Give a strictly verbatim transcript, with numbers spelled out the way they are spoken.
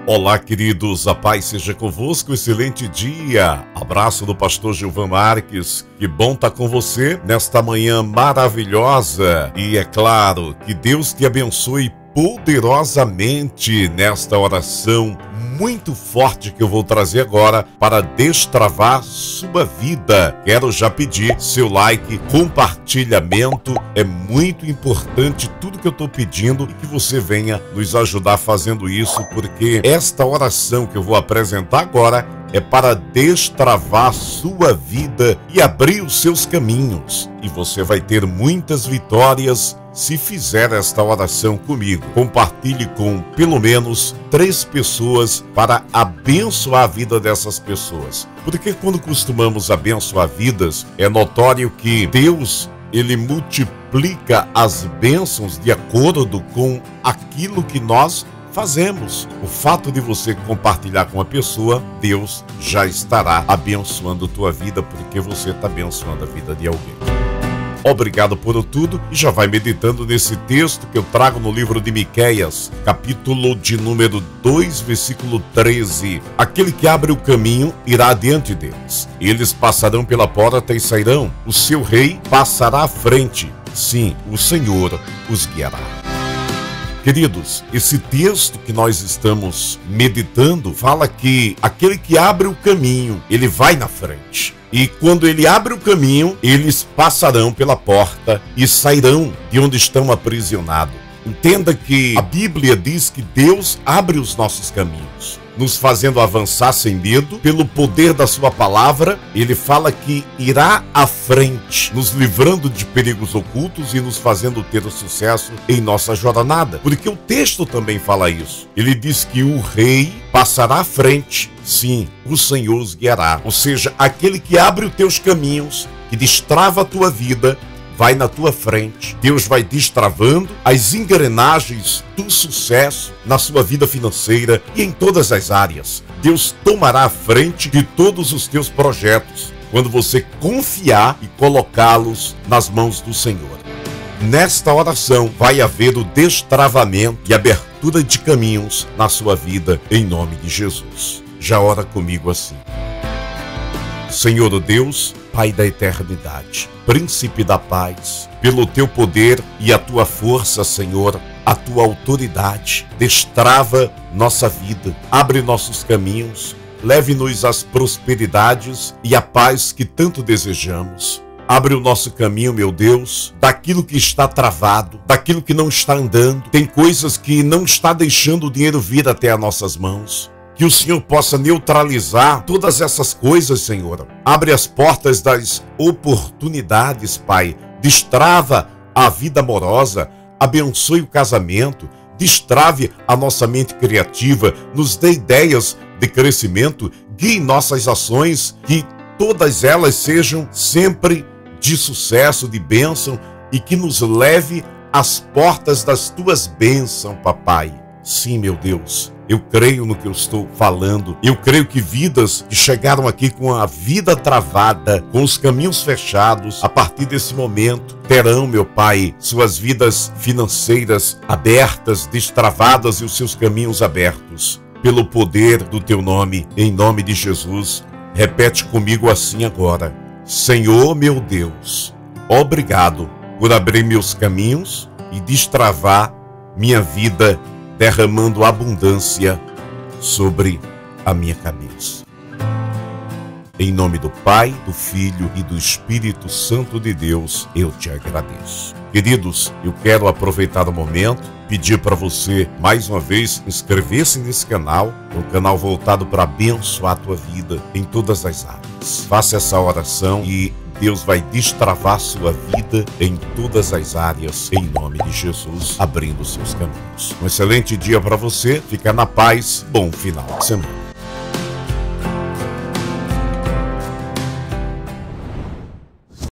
Olá, queridos, a paz seja convosco, excelente dia. Abraço do pastor Gilvan Marques, que bom estar com você nesta manhã maravilhosa. E é claro, que Deus te abençoe poderosamente nesta oração muito forte que eu vou trazer agora para destravar sua vida. Quero já pedir seu like, compartilhamento, é muito importante tudo que eu estou pedindo e que você venha nos ajudar fazendo isso, porque esta oração que eu vou apresentar agora é para destravar sua vida e abrir os seus caminhos. E você vai ter muitas vitórias se fizer esta oração comigo. Compartilhe com pelo menos três pessoas para abençoar a vida dessas pessoas. Porque quando costumamos abençoar vidas, é notório que Deus, Ele multiplica as bênçãos de acordo com aquilo que nós fazemos. O fato de você compartilhar com a pessoa, Deus já estará abençoando tua vida, porque você está abençoando a vida de alguém. Obrigado por tudo e já vai meditando nesse texto que eu trago no livro de Miqueias, capítulo de número dois, versículo treze. Aquele que abre o caminho irá adiante deles. Eles passarão pela porta e sairão. O seu rei passará à frente. Sim, o Senhor os guiará. Queridos, esse texto que nós estamos meditando fala que aquele que abre o caminho, ele vai na frente. E quando ele abre o caminho, eles passarão pela porta e sairão de onde estão aprisionados. Entenda que a Bíblia diz que Deus abre os nossos caminhos, nos fazendo avançar sem medo, pelo poder da sua palavra. Ele fala que irá à frente, nos livrando de perigos ocultos e nos fazendo ter o sucesso em nossa jornada. Porque o texto também fala isso. Ele diz que o rei passará à frente, sim, o Senhor os guiará. Ou seja, aquele que abre os teus caminhos, que destrava a tua vida, vai na tua frente. Deus vai destravando as engrenagens do sucesso na sua vida financeira e em todas as áreas. Deus tomará a frente de todos os teus projetos quando você confiar e colocá-los nas mãos do Senhor. Nesta oração vai haver o destravamento e abertura de caminhos na sua vida, em nome de Jesus. Já ora comigo assim. Senhor Deus, Pai da eternidade, Príncipe da paz, pelo teu poder e a tua força, Senhor, a tua autoridade, destrava nossa vida, abre nossos caminhos, leve-nos às prosperidades e à paz que tanto desejamos. Abre o nosso caminho, meu Deus, daquilo que está travado, daquilo que não está andando. Tem coisas que não está deixando o dinheiro vir até as nossas mãos. Que o Senhor possa neutralizar todas essas coisas, Senhor. Abre as portas das oportunidades, Pai. Destrava a vida amorosa, abençoe o casamento, destrave a nossa mente criativa, nos dê ideias de crescimento, guie nossas ações, que todas elas sejam sempre de sucesso, de bênção, e que nos leve às portas das tuas bênçãos, papai. Sim, meu Deus, eu creio no que eu estou falando. Eu creio que vidas que chegaram aqui com a vida travada, com os caminhos fechados, a partir desse momento, terão, meu Pai, suas vidas financeiras abertas, destravadas e os seus caminhos abertos. Pelo poder do teu nome, em nome de Jesus, repete comigo assim agora. Senhor, meu Deus, obrigado por abrir meus caminhos e destravar minha vida, derramando abundância sobre a minha cabeça. Em nome do Pai, do Filho e do Espírito Santo de Deus, eu te agradeço. Queridos, eu quero aproveitar o momento, pedir para você, mais uma vez, inscrever-se nesse canal, é um canal voltado para abençoar a tua vida em todas as áreas. Faça essa oração e Deus vai destravar sua vida em todas as áreas, em nome de Jesus, abrindo seus caminhos. Um excelente dia para você, fica na paz, bom final de semana.